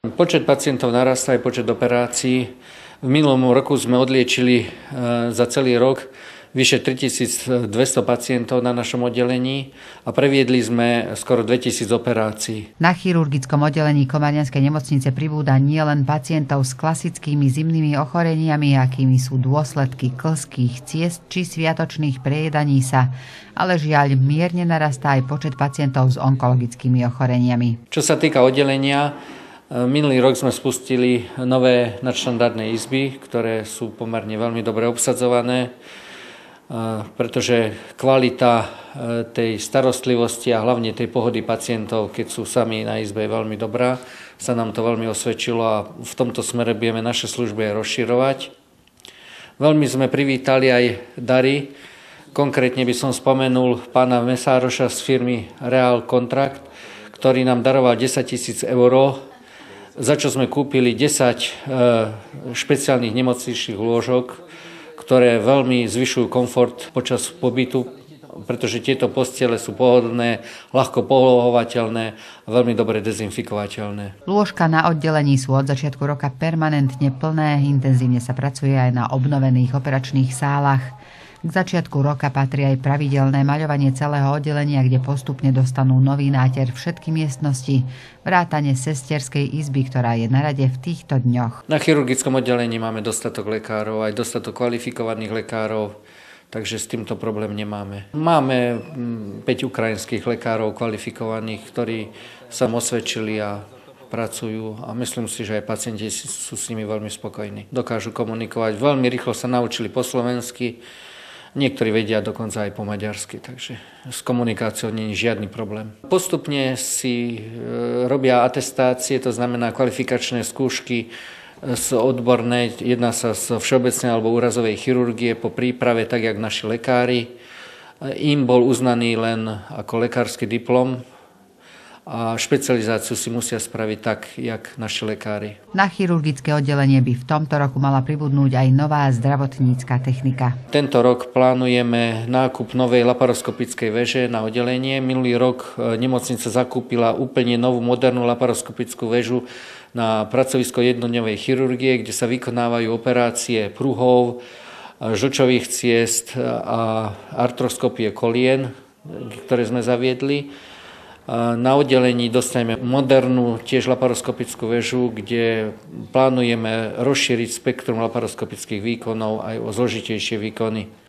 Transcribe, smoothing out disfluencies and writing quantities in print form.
Počet pacientov narastá aj počet operácií. V minulom roku sme odliečili za celý rok vyše 3200 pacientov na našom oddelení a previedli sme skoro 2000 operácií. Na chirurgickom oddelení Komárňanskej nemocnice pribúda nielen pacientov s klasickými zimnými ochoreniami, akými sú dôsledky klzkých ciest či sviatočných prejedaní sa, ale žiaľ mierne narastá aj počet pacientov s onkologickými ochoreniami. Čo sa týka oddelenia, minulý rok sme spustili nové nadštandardné izby, ktoré sú pomerne veľmi dobre obsadzované, pretože kvalita tej starostlivosti a hlavne tej pohody pacientov, keď sú sami na izbe, je veľmi dobrá. Sa nám to veľmi osvedčilo a v tomto smere budeme naše služby rozširovať. Veľmi sme privítali aj dary. Konkrétne by som spomenul pána Mesároša z firmy Real Contract, ktorý nám daroval 10 000 eur, za čo sme kúpili 10 špeciálnych nemocničných lôžok, ktoré veľmi zvyšujú komfort počas pobytu, pretože tieto postele sú pohodlné, ľahko polohovateľné a veľmi dobre dezinfikovateľné. Lôžka na oddelení sú od začiatku roka permanentne plné, intenzívne sa pracuje aj na obnovených operačných sálach. K začiatku roka patrí aj pravidelné maľovanie celého oddelenia, kde postupne dostanú nový náter všetky miestnosti, vrátane sesterskej izby, ktorá je na rade v týchto dňoch. Na chirurgickom oddelení máme dostatok lekárov, aj dostatok kvalifikovaných lekárov, takže s týmto problém nemáme. Máme 5 ukrajinských lekárov kvalifikovaných, ktorí sa osvedčili a pracujú a myslím si, že aj pacienti sú s nimi veľmi spokojní. Dokážu komunikovať, veľmi rýchlo sa naučili po slovensky, niektorí vedia dokonca aj po maďarsky, takže s komunikáciou nie je žiadny problém. Postupne si robia atestácie, to znamená kvalifikačné skúšky z odbornej, jedná sa z všeobecnej alebo úrazovej chirurgie po príprave, tak jak naši lekári. Im bol uznaný len ako lekársky diplom a špecializáciu si musia spraviť tak, jak naši lekári. Na chirurgické oddelenie by v tomto roku mala pribudnúť aj nová zdravotnícka technika. Tento rok plánujeme nákup novej laparoskopickej veže na oddelenie. Minulý rok nemocnica zakúpila úplne novú modernú laparoskopickú väžu na pracovisko jednodňovej chirurgie, kde sa vykonávajú operácie pruhov, žlčových ciest a artroskopie kolien, ktoré sme zaviedli. Na oddelení dostaneme modernú tiež laparoskopickú väžu, kde plánujeme rozšíriť spektrum laparoskopických výkonov aj o zložitejšie výkony.